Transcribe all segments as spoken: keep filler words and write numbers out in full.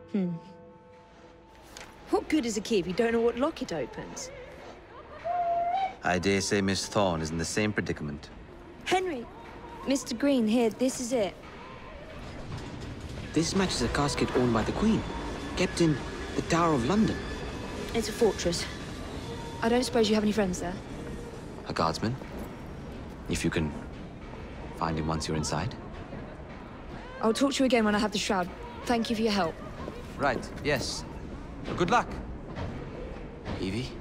Hmm. What good is a key if you don't know what lock it opens? I dare say Miss Thorne is in the same predicament. Henry! Mister Green, here, this is it. This matches a casket owned by the Queen, kept in the Tower of London. It's a fortress. I don't suppose you have any friends there? A guardsman? If you can find him once you're inside. I'll talk to you again when I have the shroud. Thank you for your help. Right, yes. Well, good luck. Evie?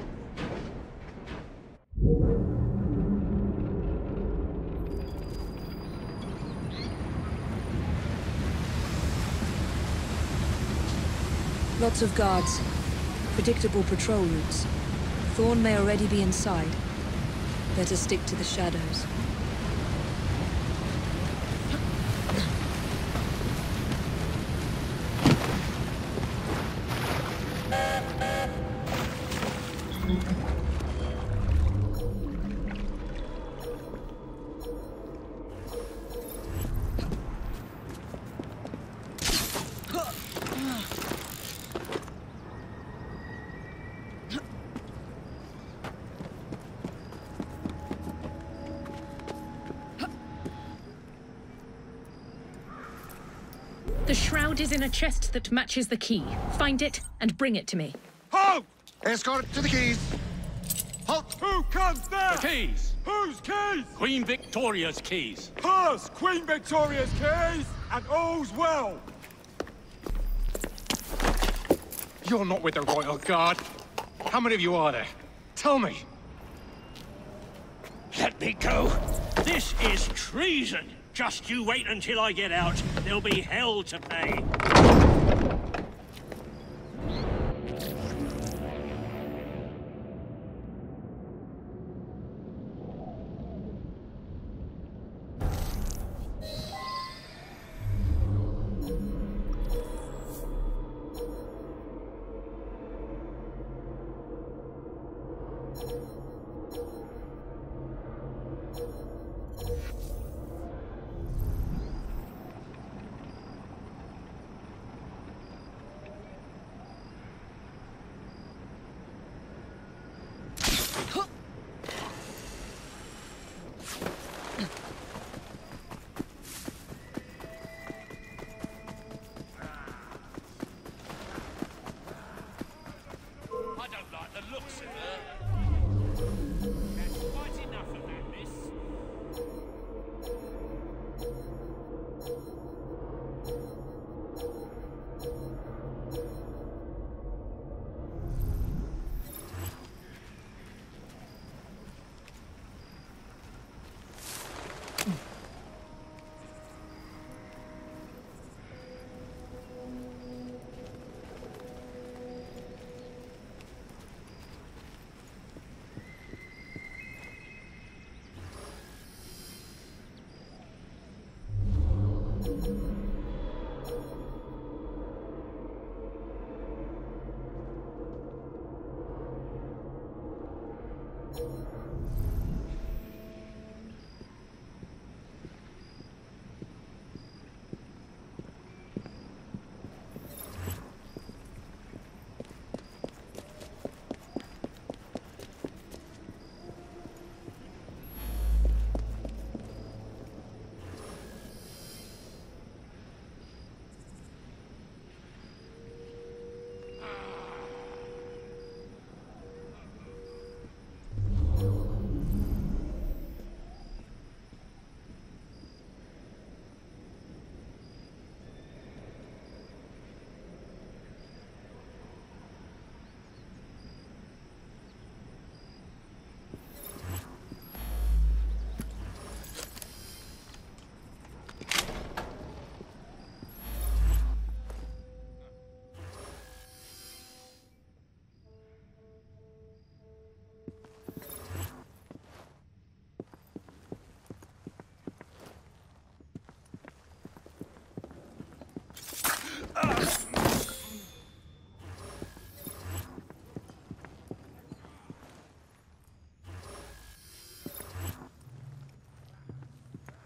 Lots of guards. Predictable patrol routes. Thorne may already be inside. Better stick to the shadows. The shroud is in a chest that matches the key. Find it and bring it to me. Halt! Escort to the keys. Halt! Who comes there? The keys! Whose keys? Queen Victoria's keys. Hers! Queen Victoria's keys! And all's well! You're not with the Royal Guard. How many of you are there? Tell me. Let me go. This is treason. Just you wait until I get out. There'll be hell to pay.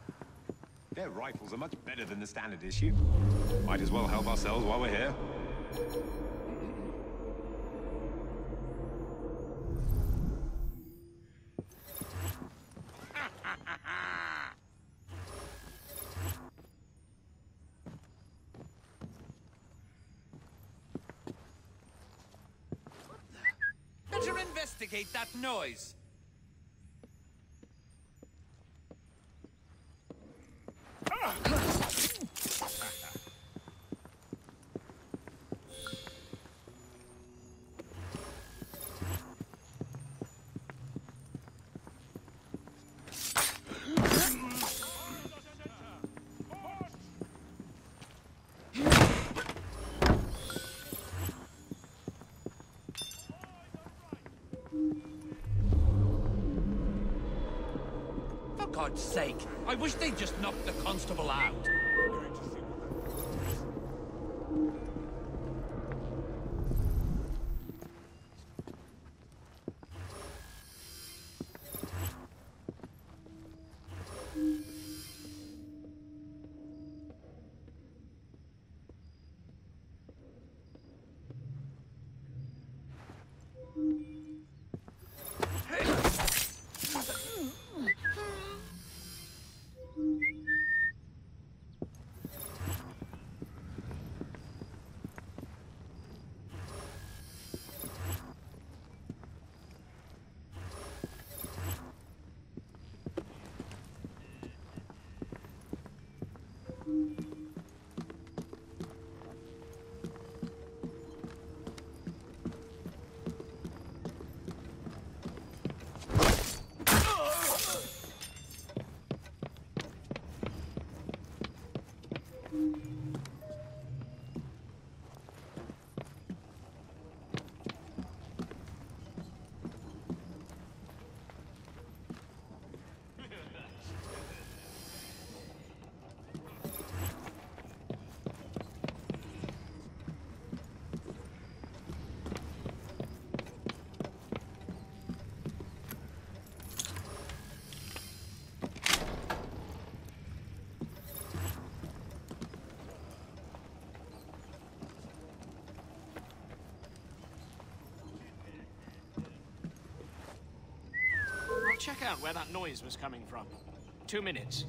Their rifles are much better than the standard issue. Might as well help ourselves while we're here. Better investigate that noise. For God's sake, I wish they'd just knock the constable out. Check out where that noise was coming from. Two minutes.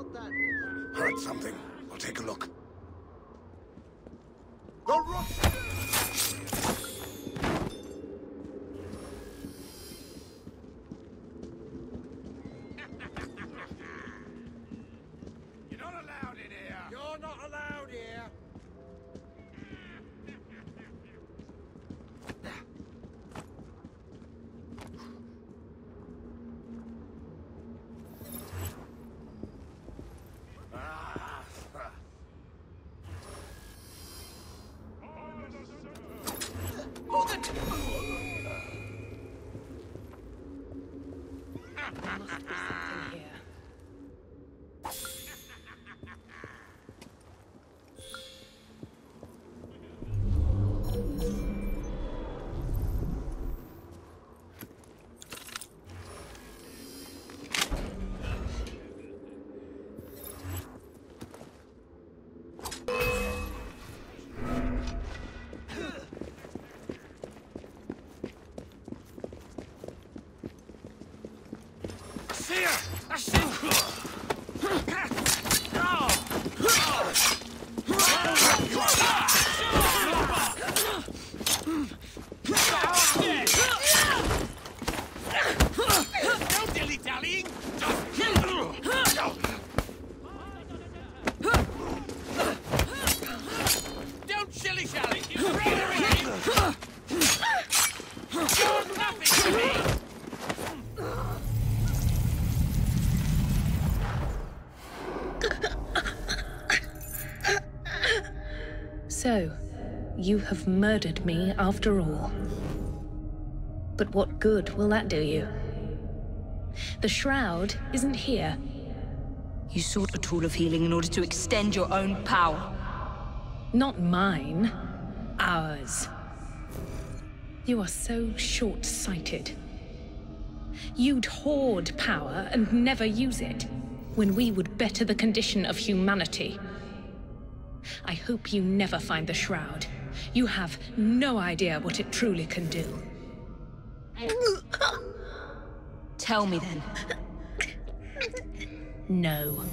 Heard something. I'll take a look. The rock! You're not allowed in here. You're not allowed here. There must be something here. No dilly-dallying! Just kill them! Don't shilly-shally! You're nothing to me! So, you have murdered me after all. But what good will that do you? The Shroud isn't here. You sought a tool of healing in order to extend your own power. Not mine. Ours. You are so short-sighted. You'd hoard power and never use it, when we would better the condition of humanity. I hope you never find the Shroud. You have no idea what it truly can do. Tell me then. No.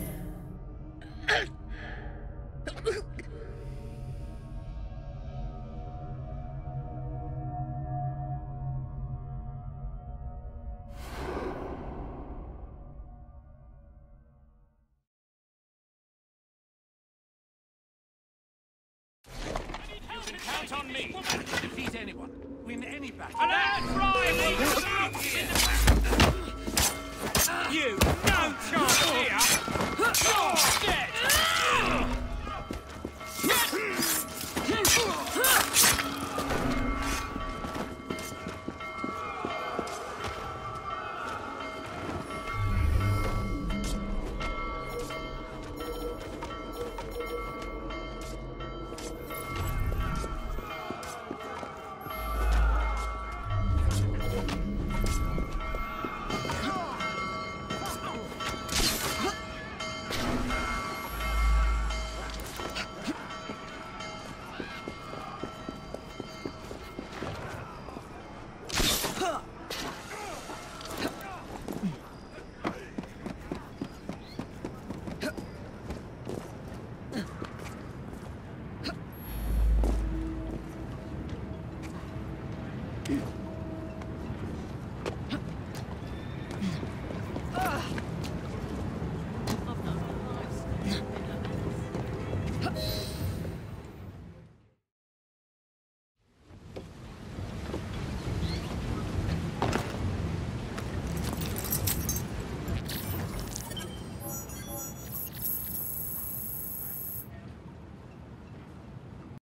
Count on me to defeat anyone, win any battle. An air fry! You, no chance!